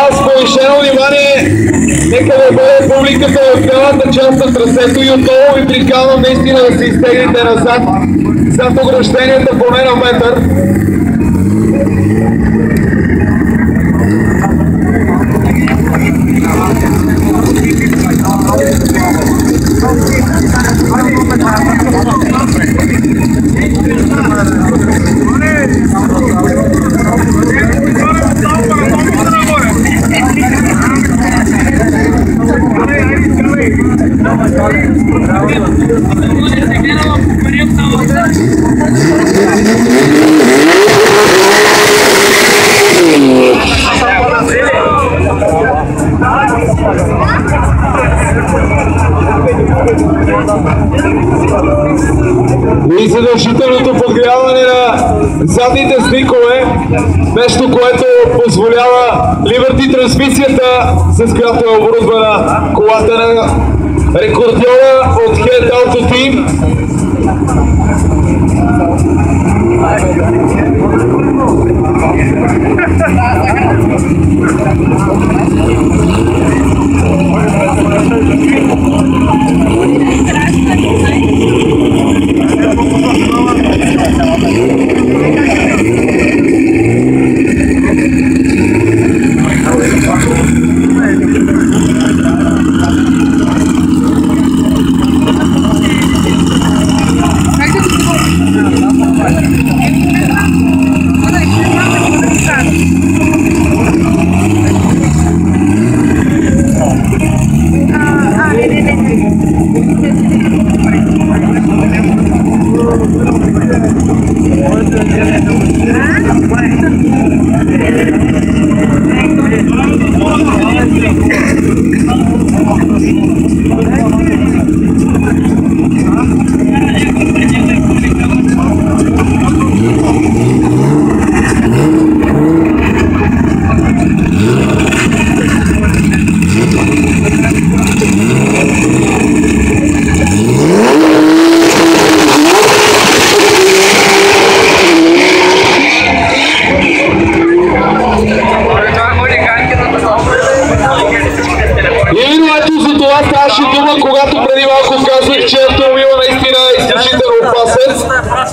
Сега с повишено внимание, нека да бъде публиката в цялата част на трасето и отново ви приканвам наистина да се изтеглите назад, зад огражденията поне на метър. И задължителното подгряване на задните стикове, нещо, което позволява Liberty трансмисията, с която е оборудвана колата на рекордьора от Head Auto Team. Това ставаше дума, когато преди малко казах, че автомобила наистина е изключително опасен.